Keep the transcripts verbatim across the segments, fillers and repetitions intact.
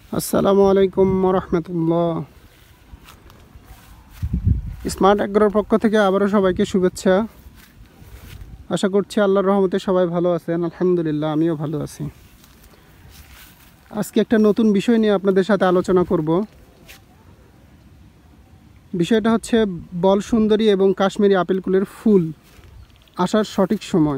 আসসালামু আলাইকুম রহমতুল্লাহ। স্মার্ট অ্যাগ্রোর পক্ষ থেকে আবারও সবাইকে শুভেচ্ছা। আশা করছি আল্লাহর রহমতে সবাই ভালো আছেন। আলহামদুলিল্লাহ, আমিও ভালো আছি। আজকে একটা নতুন বিষয় নিয়ে আপনাদের সাথে আলোচনা করব। বিষয়টা হচ্ছে বল সুন্দরী এবং কাশ্মীরি আপেল কুলের ফুল আসার সঠিক সময়।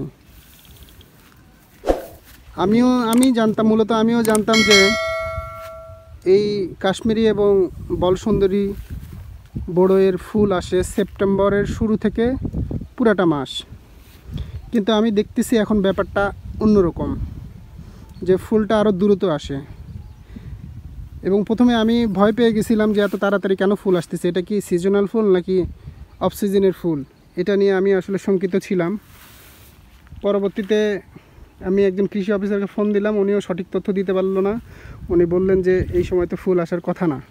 আমিও আমি জানতাম মূলত আমিও জানতাম যে এই কাশ্মীরি এবং বল সুন্দরী বড়ইয়ের ফুল আসে সেপ্টেম্বরের শুরু থেকে পুরাটা মাস, কিন্তু আমি দেখতেছি এখন ব্যাপারটা অন্যরকম, যে ফুলটা আরও দ্রুত আসে। এবং প্রথমে আমি ভয় পেয়ে গেছিলাম যে এত তাড়াতাড়ি কেন ফুল আসতেছে, এটা কি সিজনাল ফুল নাকি অফ সিজনের ফুল, এটা নিয়ে আমি আসলে শঙ্কিত ছিলাম। পরবর্তীতে আমি একজন কৃষি অফিসারকে ফোন দিলাম, উনিও সঠিক তথ্য দিতে পারলো না। উনি বললেন যে এই সময় তো ফুল আসার কথা না।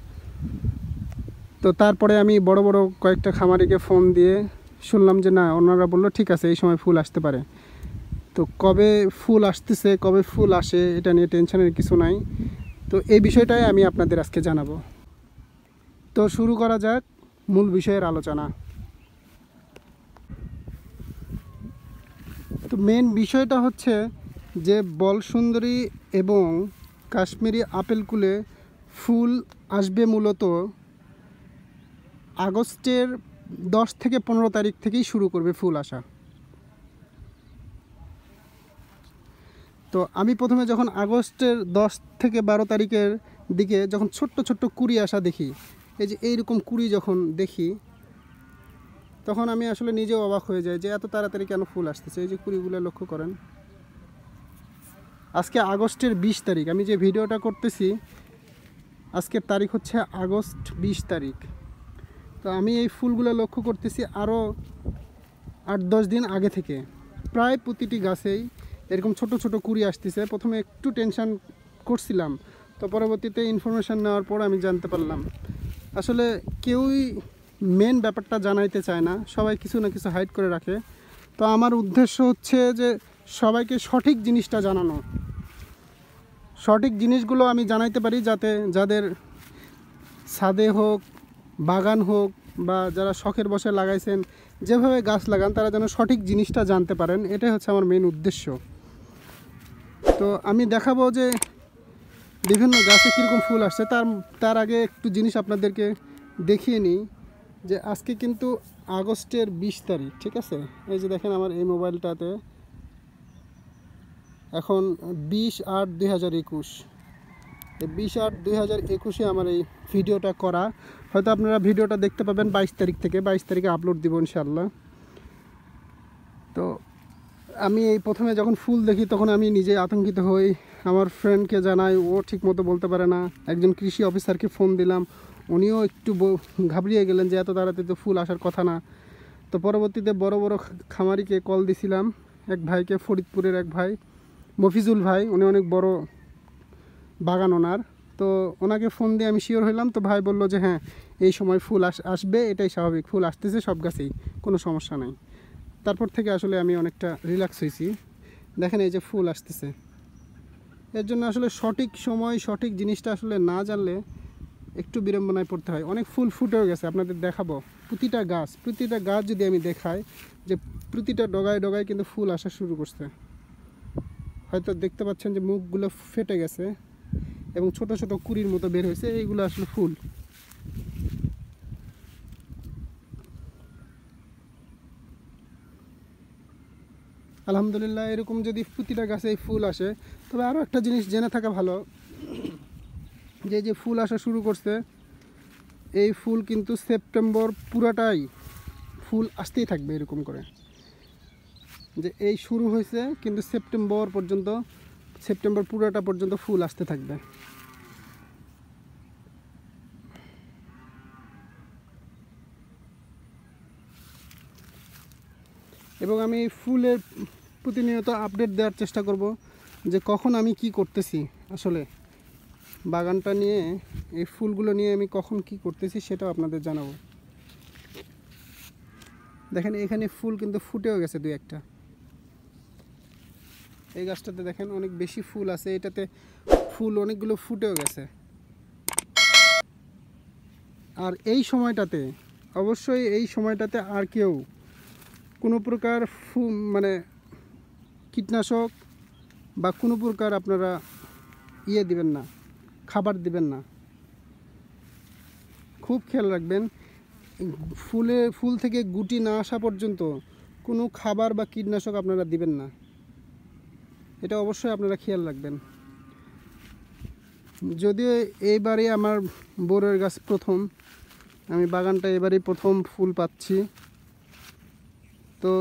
তো তারপরে আমি বড় বড় কয়েকটা খামারিকে ফোন দিয়ে শুনলাম যে না, ওনারা বললো ঠিক আছে এই সময় ফুল আসতে পারে। তো কবে ফুল আসতেছে, কবে ফুল আসে, এটা নিয়ে টেনশনের কিছু নাই। তো এই বিষয়টাই আমি আপনাদের আজকে জানাবো। তো শুরু করা যাক মূল বিষয়ের আলোচনা। তো মেন বিষয়টা হচ্ছে যে বল সুন্দরী এবং কাশ্মীরি আপেল কুলে ফুল আসবে মূলত আগস্টের দশ থেকে পনেরো তারিখ থেকেই শুরু করবে ফুল আসা। তো আমি প্রথমে যখন আগস্টের দশ থেকে বারো তারিখের দিকে যখন ছোট্ট ছোট্ট কুড়ি আসা দেখি, এই যে এইরকম কুড়ি যখন দেখি, তখন আমি আসলে নিজেও অবাক হয়ে যাই যে এত তাড়াতাড়ি কেন ফুল আসতেছে। এই যে কুড়িগুলো লক্ষ্য করেন। আজকে আগস্টের বিশ তারিখ, আমি যে ভিডিওটা করতেছি আজকের তারিখ হচ্ছে আগস্ট বিশ তারিখ। তো আমি এই ফুলগুলো লক্ষ্য করতেছি আরও আট দশ দিন আগে থেকে। প্রায় প্রতিটি গাছেই এরকম ছোট ছোট কুড়ি আসতেছে। প্রথমে একটু টেনশন করছিলাম, তো পরবর্তীতে ইনফরমেশান নেওয়ার পর আমি জানতে পারলাম আসলে কেউই মেন ব্যাপারটা জানাইতে চায় না, সবাই কিছু না কিছু হাইড করে রাখে। তো আমার উদ্দেশ্য হচ্ছে যে সবাইকে সঠিক জিনিসটা জানানো, সঠিক জিনিসগুলো আমি জানাইতে পারি, যাতে যাদের ছাদে হোক, বাগান হোক, বা যারা শখের বসে লাগাইছেন, যেভাবে গাছ লাগান, তারা যেন সঠিক জিনিসটা জানতে পারেন। এটাই হচ্ছে আমার মেন উদ্দেশ্য। তো আমি দেখাবো যে বিভিন্ন গাছে কীরকম ফুল আসছে। তার তার আগে একটু জিনিস আপনাদেরকে দেখিয়ে নিই যে আজকে কিন্তু আগস্টের বিশ তারিখ, ঠিক আছে? এই যে দেখেন আমার এই মোবাইলটাতে এখন বিশ আট দুই হাজার একুশ এই বিশ আট দুই হাজার একুশে আমার এই ভিডিওটা করা। হয়তো আপনারা ভিডিওটা দেখতে পাবেন বাইশ তারিখ থেকে, বাইশ তারিখে আপলোড দিব ইনশাল্লাহ। তো আমি এই প্রথমে যখন ফুল দেখি তখন আমি নিজে আতঙ্কিত হই, আমার ফ্রেন্ডকে জানাই, ও ঠিক মতো বলতে পারে না। একজন কৃষি অফিসারকে ফোন দিলাম, উনিও একটু ঘাবড়িয়ে গেলেন যে এত তাড়াতাড়ি তো ফুল আসার কথা না। তো পরবর্তীতে বড় বড় খামারিকে কল দিছিলাম, এক ভাইকে, ফরিদপুরের এক ভাই, মফিজুল ভাই, উনি অনেক বড় বাগান ওনার। তো ওনাকে ফোন দিয়ে আমি শিওর হইলাম। তো ভাই বললো যে হ্যাঁ এই সময় ফুল আস আসবে এটাই স্বাভাবিক, ফুল আসতেছে সব গাছেই, কোনো সমস্যা নাই। তারপর থেকে আসলে আমি অনেকটা রিল্যাক্স হয়েছি। দেখেন এই যে ফুল আসতেছে, এর জন্য আসলে সঠিক সময় সঠিক জিনিসটা আসলে না জানলে একটু বিড়ম্বনায় পড়তে হয়। অনেক ফুল ফুটেও গেছে, আপনাদের দেখাবো। প্রতিটা গাছ প্রতিটা গাছ যদি আমি দেখাই, যে প্রতিটা ডগায় ডগায় কিন্তু ফুল আসা শুরু করছে। হয়তো দেখতে পাচ্ছেন যে মুখগুলো ফেটে গেছে এবং ছোট ছোট কুড়ির মতো বের হয়েছে, এইগুলো আসলে ফুল। আলহামদুলিল্লাহ, এরকম যদি প্রতিটা গাছে ফুল আসে, তবে আরও একটা জিনিস জেনে থাকা ভালো, যে যে ফুল আসা শুরু করছে, এই ফুল কিন্তু সেপ্টেম্বর পুরাটাই ফুল আসতেই থাকবে। এরকম করে যে এই শুরু হয়েছে, কিন্তু সেপ্টেম্বর পর্যন্ত, সেপ্টেম্বর পুরোটা পর্যন্ত ফুল আসতে থাকবে। এবং আমি ফুলের প্রতিনিয়ত আপডেট দেওয়ার চেষ্টা করব, যে কখন আমি কি করতেছি, আসলে বাগানটা নিয়ে, এই ফুলগুলো নিয়ে আমি কখন কি করতেছি সেটাও আপনাদের জানাবো। দেখেন এখানে ফুল কিন্তু ফুটেও গেছে দুই একটা। এই গাছটাতে দেখেন অনেক বেশি ফুল আছে, এটাতে ফুল অনেকগুলো ফুটেও গেছে। আর এই সময়টাতে অবশ্যই এই সময়টাতে আর কেউ কোনো প্রকার ফু মানে কীটনাশক বা কোনো প্রকার আপনারা ইয়ে দিবেন না, খাবার দিবেন না। খুব খেয়াল রাখবেন, ফুলে ফুল থেকে গুটি না আসা পর্যন্ত কোনো খাবার বা কীটনাশক আপনারা দিবেন না, এটা অবশ্যই আপনারা খেয়াল রাখবেন। যদিও এইবারে আমার বড়ের গাছ প্রথম, আমি বাগানটা এবারেই প্রথম ফুল পাচ্ছি, তো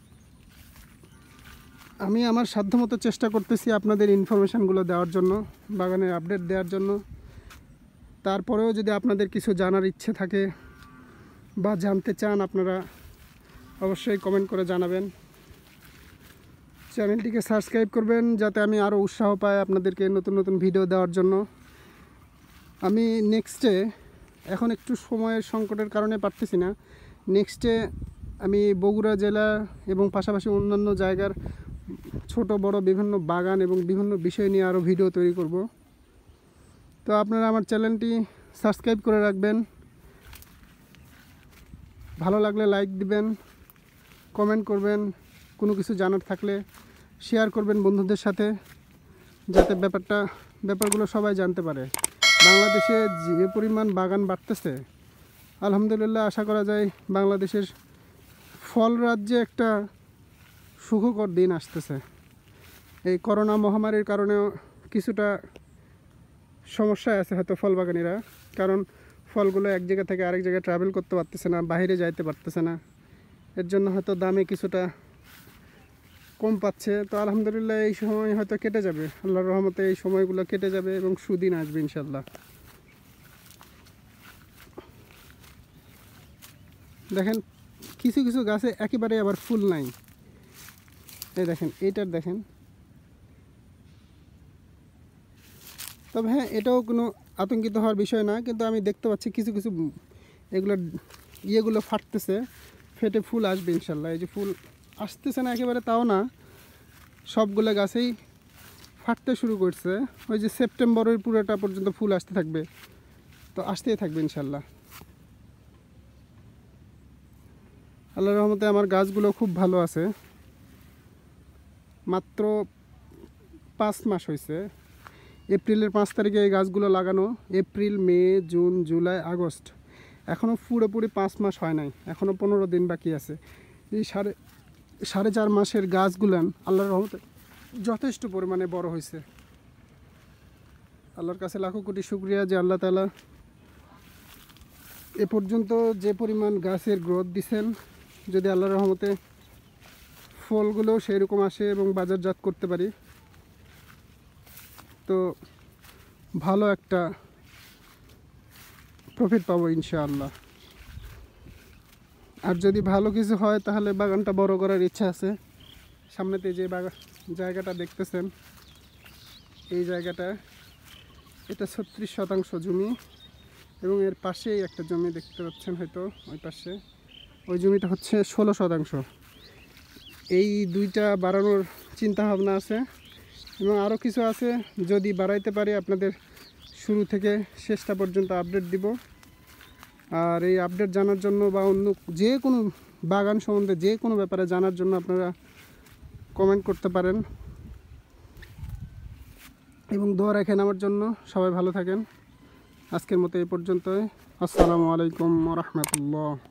আমি আমার সাধ্যমতো চেষ্টা করতেছি আপনাদের ইনফরমেশানগুলো দেওয়ার জন্য, বাগানের আপডেট দেওয়ার জন্য। তারপরেও যদি আপনাদের কিছু জানার ইচ্ছে থাকে বা জানতে চান, আপনারা অবশ্যই কমেন্ট করে জানাবেন। চ্যানেলটিকে সাবস্ক্রাইব করবেন যাতে আমি আরও উৎসাহ পাই আপনাদেরকে নতুন নতুন ভিডিও দেওয়ার জন্য। আমি নেক্সটে, এখন একটু সময়ের সংকটের কারণে পারতেছি না, নেক্সটে আমি বগুড়া জেলা এবং পাশাপাশি অন্যান্য জায়গার ছোট বড় বিভিন্ন বাগান এবং বিভিন্ন বিষয় নিয়ে আরও ভিডিও তৈরি করব। তো আপনারা আমার চ্যানেলটি সাবস্ক্রাইব করে রাখবেন, ভালো লাগলে লাইক দিবেন, কমেন্ট করবেন, কোনো কিছু জানার থাকলে শেয়ার করবেন বন্ধুদের সাথে, যাতে ব্যাপারটা ব্যাপারগুলো সবাই জানতে পারে। বাংলাদেশে যে পরিমাণ বাগান বাড়তেছে, আলহামদুলিল্লাহ আশা করা যায় বাংলাদেশের ফল রাজ্যে একটা সুখকর দিন আসতেছে। এই করোনা মহামারীর কারণেও কিছুটা সমস্যায় আছে হয়তো ফল বাগানিরা, কারণ ফলগুলো এক জায়গা থেকে আরেক জায়গায় ট্রাভেল করতে পারতেছে না, বাইরে যাইতে পারতেছে না, এর জন্য হয়তো দামে কিছুটা কম পাচ্ছে। তো আলহামদুলিল্লাহ এই সময় হয়তো কেটে যাবে, আল্লাহর রহমতে এই সময়গুলো কেটে যাবে এবং সুদিন আসবে ইনশাল্লাহ। দেখেন কিছু কিছু গাছে একেবারে আবার ফুল নাই, এই দেখেন এইটার দেখেন। তবে হ্যাঁ, এটাও কোনো আতঙ্কিত হওয়ার বিষয় না, কিন্তু আমি দেখতে পাচ্ছি কিছু কিছু এগুলো ইয়েগুলো ফাটতেছে, ফেটে ফুল আসবে ইনশাল্লাহ। এই যে ফুল আসতেছে না একেবারে তাও না, সবগুলো গাছেই ফাটতে শুরু করছে। ওই যে সেপ্টেম্বরের পুরোটা পর্যন্ত ফুল আসতে থাকবে, তো আসতেই থাকবে ইনশাল্লাহ। আল্লাহর রহমতে আমার গাছগুলো খুব ভালো আছে, মাত্র পাঁচ মাস হয়েছে। এপ্রিলের পাঁচ তারিখে এই গাছগুলো লাগানো, April, May, June, July, August, এখনও পুরোপুরি পাঁচ মাস হয় নাই, এখনও পনেরো দিন বাকি আছে। এই সাড়ে সাড়ে চার মাসের গাছগুলান আল্লাহর রহমতে যথেষ্ট পরিমাণে বড় হয়েছে। আল্লাহর কাছে লাখো কোটি শুকরিয়া যে আল্লাহ তাআলা এ পর্যন্ত যে পরিমাণ গাছের গ্রোথ দিছেন, যদি আল্লাহর রহমতে ফলগুলো সেই রকম আসে এবং বাজারজাত করতে পারি, তো ভালো একটা প্রফিট পাবো ইনশাআল্লাহ। আর যদি ভালো কিছু হয় তাহলে বাগানটা বড় করার ইচ্ছা আছে। সামনেতে যে বাগান জায়গাটা দেখতেছেন, এই জায়গাটা, এটা ছত্রিশ শতাংশ জমি এবং এর পাশেই একটা জমি দেখতে পাচ্ছেন হয়তো, ওই পাশে ওই জমিটা হচ্ছে ষোলো শতাংশ। এই দুইটা বাড়ানোর চিন্তা ভাবনা আছে এবং আরও কিছু আছে, যদি বাড়াইতে পারি আপনাদের শুরু থেকে শেষটা পর্যন্ত আপডেট দিব। আর এই আপডেট জানার জন্য বা অন্য যে কোনো বাগান সম্বন্ধে যে কোনো ব্যাপারে জানার জন্য আপনারা কমেন্ট করতে পারেন এবং দোয়া রাখেন আমার জন্য। সবাই ভালো থাকেন। আজকের মতো এই পর্যন্তই। আসসালামু আলাইকুম ওয়া রাহমাতুল্লাহ।